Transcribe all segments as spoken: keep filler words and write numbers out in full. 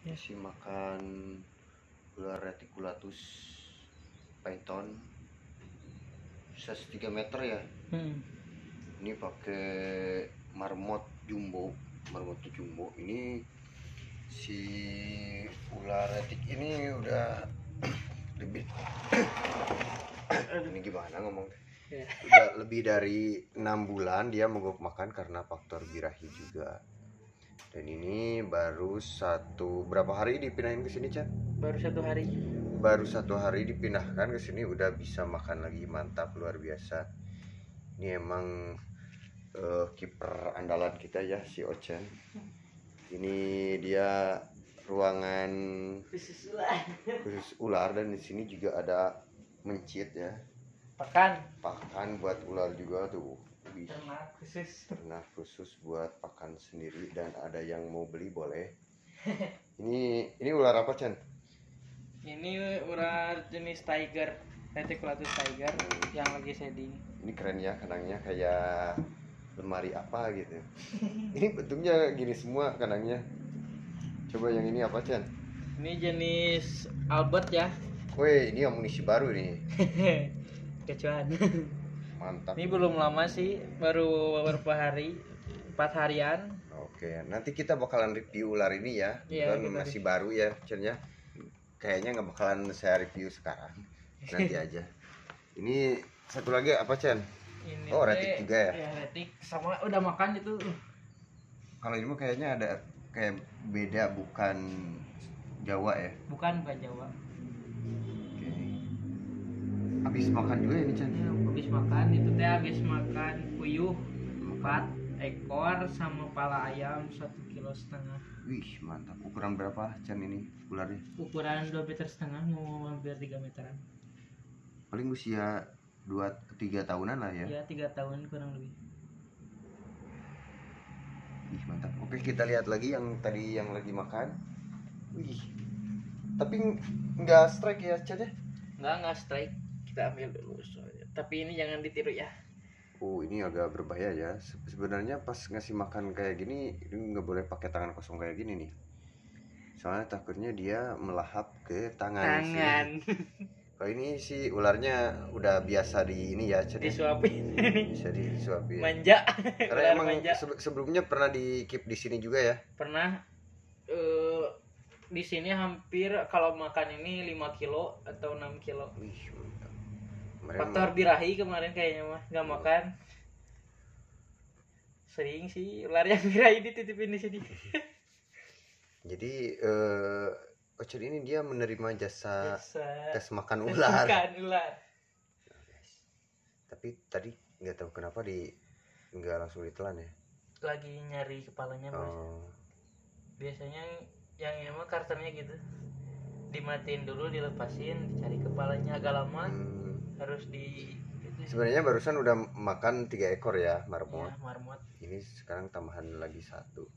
Kasih makan ular reticulatus python bisa tiga meter ya. hmm. Ini pakai marmot jumbo, marmot jumbo. Ini si ular retic ini udah lebih ini gimana ngomong yeah. Udah lebih dari enam bulan dia mogok makan karena faktor birahi juga. Dan ini baru satu berapa hari dipindahin ke sini, Chan? Baru satu hari. Baru satu hari dipindahkan ke sini udah bisa makan lagi, mantap, luar biasa. Ini emang uh, kiper andalan kita ya, si Ocen. Ini dia ruangan khusus ular. Khusus ular, dan di sini juga ada mencit ya. Pakan. Pakan buat ular juga tuh. Ternak khusus. Ternak khusus buat pakan sendiri, dan ada yang mau beli boleh. Ini ini ular apa, Chan? Ini ular jenis tiger, reticulatus tiger hmm. yang lagi shedding. Ini keren ya, kandangnya kayak lemari apa gitu. Ini bentuknya gini semua kandangnya. Coba yang ini apa, Chan? Ini jenis Albert ya. Woi, ini amunisi baru nih. Kecuan. Mantap. Ini belum lama sih, baru beberapa hari, empat harian. Oke, nanti kita bakalan review ular ini ya. Iya, Dan masih baru ya, Chan ya. Kayaknya nggak bakalan saya review sekarang, nanti aja. Ini satu lagi apa, Chan? Ini oh, retic juga ya? Ya, retic sama udah makan itu. Kalau ini mah kayaknya ada kayak beda, bukan Jawa ya? Bukan, bukan Jawa. Oke. Habis makan juga ini, Chan? Ya, habis makan, itu teh habis makan puyuh empat ekor sama pala ayam satu kilo setengah. Wih, mantap. Ukuran berapa, Chan, ini ularnya? Ukuran dua meter setengah, mau hampir tiga meteran. Paling usia dua tiga tahunan lah ya? Iya, tiga tahun kurang lebih. Wih, mantap. Oke, kita lihat lagi yang tadi yang lagi makan. Wih, tapi nggak strike ya, Chan ya? Nggak, nggak strike. Kita ambil dulu soalnya. Tapi ini jangan ditiru ya. Oh, ini agak berbahaya ya. Sebenarnya pas ngasih makan kayak gini, ini nggak boleh pakai tangan kosong kayak gini nih. Soalnya takutnya dia melahap ke tangan. Tangan. Kalau ini sih ularnya udah biasa di ini ya, Chan. Disuapin. Bisa disuapin. Manja. Karena emang manja. Sebelumnya pernah di keep di sini juga ya? Pernah. Uh, di sini hampir kalau makan ini lima kilo atau enam kilo. Wih, mantap. Faktor birahi kemarin kayaknya mah nggak makan. Sering sih ular yang birahi dititipin di sini. Jadi eh Ocen ini dia menerima jasa, jasa tes makan ular. Makan ular. Nah, guys. Tapi tadi nggak tahu kenapa di nggak langsung ditelan ya. Lagi nyari kepalanya, Bos. Oh. Biasanya yang ini mah karakternya gitu. Dimatiin dulu, dilepasin, dicari kepalanya agak lama. Hmm. Harus di gitu. Sebenarnya barusan udah makan tiga ekor ya marmot. Ya, marmot. Ini sekarang tambahan lagi satu.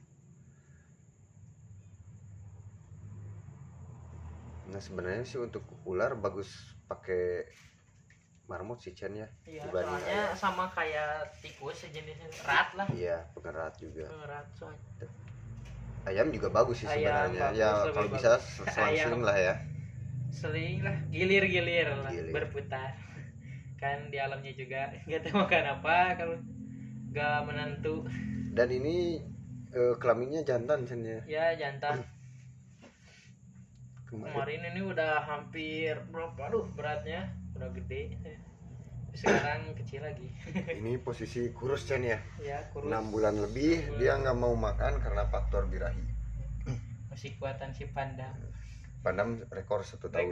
Nah, sebenarnya sih untuk ular bagus pakai marmot sih, Chan ya. Iya, soalnya ayam. Sama kayak tikus sejenisnya, rat lah. Iya, pengerat juga. Pengerat soalnya. Ayam juga bagus sih sebenarnya. Ya kalau bisa selang-seling lah ya. Seling lah, gilir-gilir lah, gilir. Berputar. Kan di alamnya juga nggak tahu makan apa kalau nggak menentu. Dan ini uh, kelaminnya jantan, Chan ya? Ya, jantan. Kemarin. Kemarin ini udah hampir berapa? Aduh, beratnya udah gede. Sekarang kecil lagi. Ini posisi kurus, Chan ya? Ya, kurus. enam bulan lebih enam bulan. Dia nggak mau makan karena faktor birahi. Masih kuatan si Pandam. Pandam rekor satu tahun.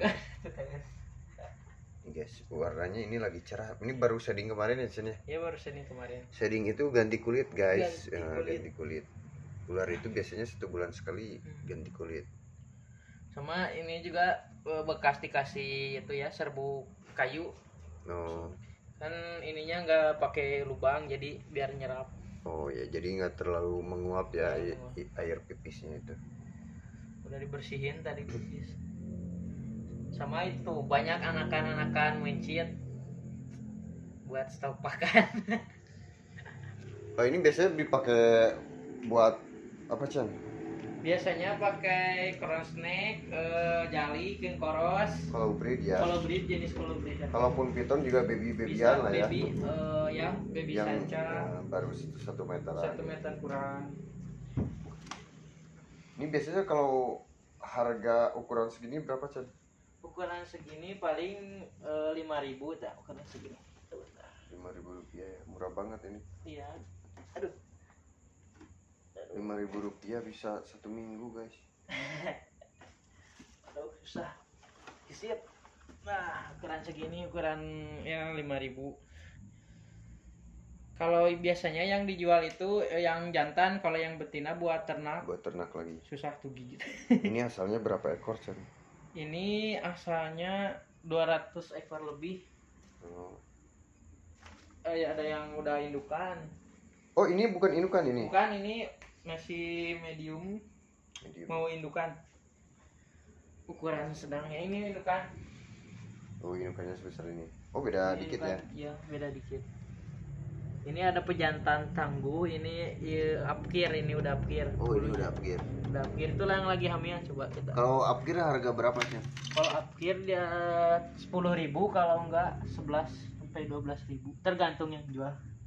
Ini guys, warnanya ini lagi cerah. Ini baru shading kemarin ya, Chan ya? Ya, baru shading kemarin. Shading itu ganti kulit, guys. Ganti ya, kulit. ganti kulit. Ular itu biasanya satu bulan sekali hmm. ganti kulit. Sama ini juga bekas dikasih itu ya, serbuk kayu. Oh. Kan ininya nggak pakai lubang, jadi biar nyerap. Oh ya, jadi nggak terlalu menguap ya, ya air pipisnya itu. Udah dibersihin tadi pipis. Sama itu banyak anakan-anakan mencit buat stok pakan. Oh, ini biasanya dipakai buat apa, Chan? Biasanya pakai crown snake, eh, jali, king koros. Kalau breed ya. Kalau breed jenis kalau breed. Ya. Kalaupun piton juga baby Bisa babyan lah ya. baby, eh, ya baby Yang sanca. eh, baru satu meter. Satu meter kurang. Ini biasanya kalau harga ukuran segini berapa, Chan? Ukuran segini paling lima ribu tak ukuran segini. lima ribu rupiah ya, murah banget ini. Iya. Aduh. lima ribu rupiah bisa satu minggu, guys. Aduh, susah. Siap. Nah, ukuran segini ukuran yang lima ribu. Kalau biasanya yang dijual itu yang jantan, kalau yang betina buat ternak. Buat ternak lagi. Susah tuh gigit. Ini asalnya berapa ekor, Chan? Ini asalnya dua ratus ekor lebih. Oh. Eh, ada yang udah indukan. Oh, ini bukan indukan ini. Bukan, ini masih medium. Medium. Mau indukan. Ukuran sedangnya ini indukan. Oh, indukannya sebesar ini. Oh, beda Ini dikit indukan. ya. Iya, beda dikit. Ini ada pejantan tangguh, ini ya, upkir, ini udah upkir. Oh, ini udah upgear. Udah upkir, itulah yang lagi hamil, coba kita. Kalau upgear harga berapa, Chan? Kalau upkir dia sepuluh ribu, kalau enggak sebelas sampai dua belas ribu, tergantung yang jual.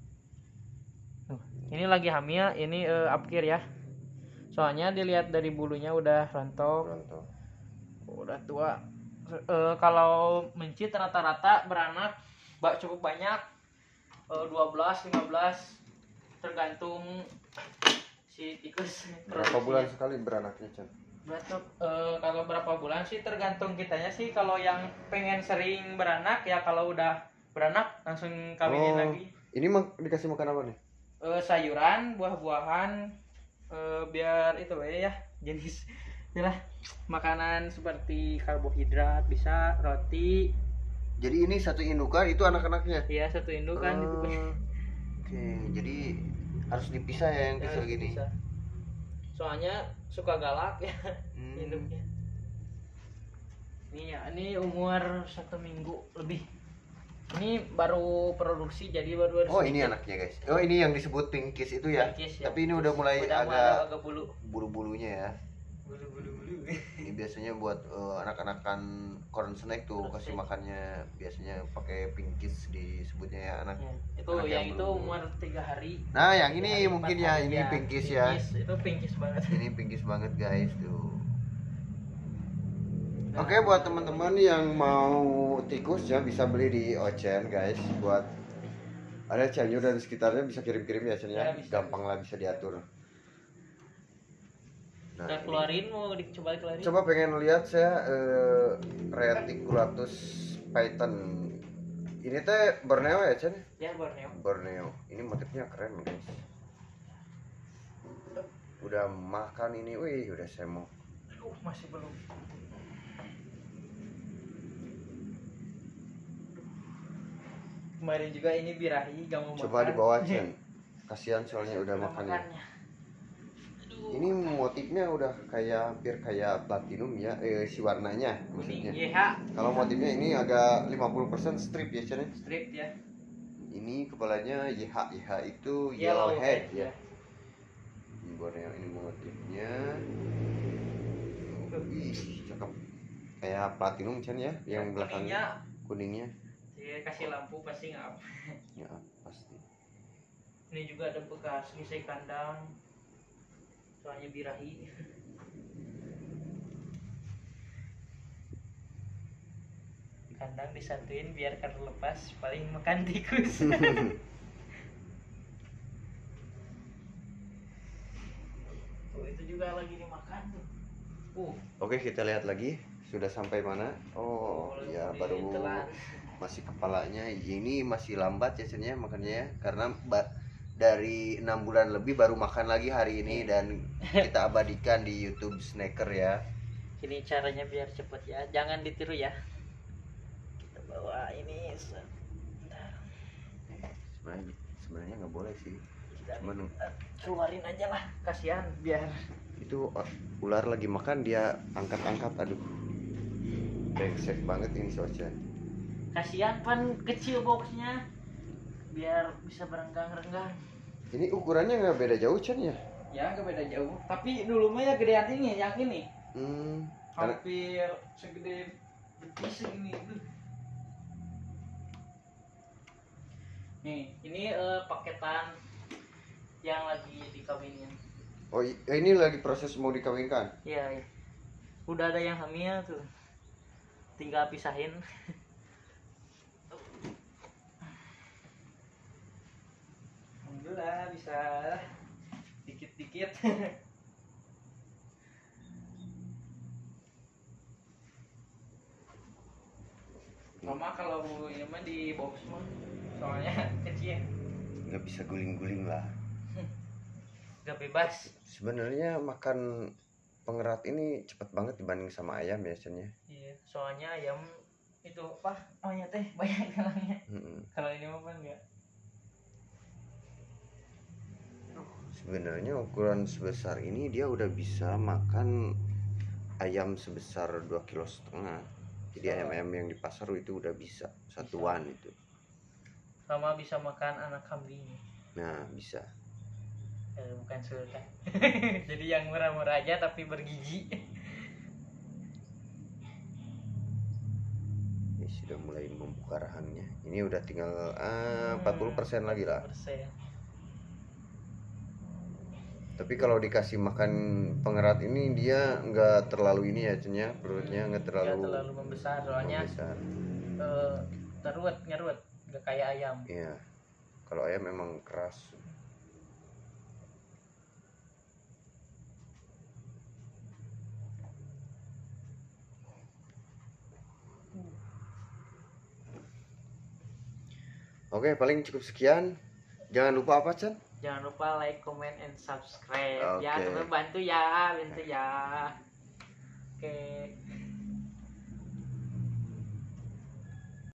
Tuh, ini lagi hamil, ini uh, upkir ya. Soalnya dilihat dari bulunya udah rontok, Rontok. udah tua. Uh, kalau mencit rata-rata beranak bak cukup banyak, uh, dua belas lima belas, tergantung si tikus. Berapa bulan sekali beranaknya, Chan? Berapa, uh, kalau berapa bulan sih tergantung kitanya sih. Kalau yang pengen sering beranak ya, kalau udah beranak langsung kawinin Oh, lagi. Ini mak dikasih makan apa nih? Uh, sayuran, buah-buahan, uh, biar itu ya jenis itulah makanan seperti karbohidrat, bisa roti. Jadi ini satu indukan, itu anak-anaknya. Iya, satu indukan itu. Oh, Oke, jadi harus dipisah ya yang Ya, kecil gini. bisa. Soalnya suka galak ya Hmm. induknya. Ini ya, ini umur satu minggu lebih. Ini baru produksi, jadi baru baru Oh, ini sedikit. anaknya, guys. Oh, ini yang disebut pinkies itu ya. Pinkies, ya. Tapi ini udah mulai Udah mulai agak agak bulu. bulu-bulunya ya. Bulu-bulu bulu. Ini biasanya buat eh, anak-anakan corn snake tuh Corn kasih snake. makannya biasanya pakai pinkies disebutnya ya anak. Ya, itu anak yang itu bulu-bulu. umur tiga hari. Nah, yang Tiga ini hari, mungkin empat ya, hari, ini pinkies ya. Itu pinkies banget. Ini pinkies banget, guys tuh. Nah, Oke, buat teman-teman yang mau tikus ya bisa beli di Ocen, guys. Buat ada Cianjur dan sekitarnya bisa kirim-kirim ya, Cen ya. Ya, bisa. Gampang lah bisa diatur. Nah, udah ini. keluarin, mau dicoba keluarin. Coba pengen lihat saya eh, Reticulatus python. Ini teh Borneo ya, Cen? Ya, Borneo. Borneo. Ini motifnya keren, guys. Udah makan ini, wih, udah saya mau. Aduh, masih belum. Kemarin juga ini birahi gak mau Coba makan. di bawah, Cen. Kasihan soalnya udah Udah makannya. makannya. Aduh. Ini motifnya udah kayak hampir kayak platinum ya, eh, si warnanya Kuning maksudnya. Y H Kalau motifnya ini agak lima puluh persen strip ya, Cen. strip ya. Ini kepalanya Y H, Y H itu Yellow yellow head head, ya. Ini Borneo, ini motifnya. Wih, cakep. Kayak platinum, Cen ya, yang belakangnya kuningnya. Dia kasih lampu pasti ngap. Ya, pasti. Ini juga ada bekas ngisi kandang. Soalnya birahi. Kandang disatuin biar kalau lepas paling makan tikus. Oh, itu juga lagi dimakan tuh. Uh, Oke, kita lihat lagi sudah sampai mana. Oh, ya lebih baru telan. masih kepalanya. Ini masih lambat ya, Cen ya, makannya ya. Karena ba- dari enam bulan lebih baru makan lagi hari ini dan kita abadikan di YouTube Snacker ya. Ini caranya biar cepet ya, jangan ditiru ya. Kita bawa ini sebentar. Sebenarnya sebenarnya nggak boleh sih. Kita Cuman keluarin aja lah, kasihan biar. itu uh, ular lagi makan dia angkat-angkat, aduh. Brengsek banget ini si Ocen. Kasihan pan kecil boxnya, biar bisa berenggang-renggang. Ini ukurannya nggak beda jauh, Cen ya. Ya nggak beda jauh. Tapi dulu mah ya gedean ini, yang ini. Hmm. Hampir segede betis ini. Nih, ini uh, paketan yang lagi dikawinin. Oh, ini lagi proses mau dikawinkan? Iya, iya. Udah ada yang hamil tuh. Tinggal pisahin. Alhamdulillah bisa dikit-dikit. Mama kalau ini mah di box mah soalnya kecil. Nggak bisa guling-guling lah. Nggak bebas. Sebenarnya makan pengerat ini cepat banget dibanding sama ayam biasanya. Iya, soalnya ayam itu apa? Oh ya teh banyak kalangnya. Mm-mm. Kalau ini mah kan enggak. Sebenarnya ukuran sebesar ini dia udah bisa makan ayam sebesar dua kilo setengah. Jadi ayam-ayam yang di pasar itu udah bisa satuan bisa. Itu. Sama bisa makan anak kambing. Nah bisa. Eh, bukan sultan. Jadi yang murah-murah aja tapi bergizi. Ini sudah mulai membuka rahangnya. Ini udah tinggal ah, empat puluh persen lagi lah. empat puluh persen. Tapi kalau dikasih makan pengerat ini dia nggak terlalu ini ya cenya perutnya nggak terlalu, nggak terlalu membesar soalnya membesar. Uh, teruat ngeruat nggak kayak ayam. Iya, kalau ayam memang keras. Oke, paling cukup sekian. Jangan lupa apa, Chan? Jangan lupa like, comment, and subscribe. Okay. Ya, bantu ya, bantu ya.